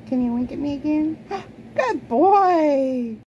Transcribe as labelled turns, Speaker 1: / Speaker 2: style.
Speaker 1: Can you wink at me again? Good boy!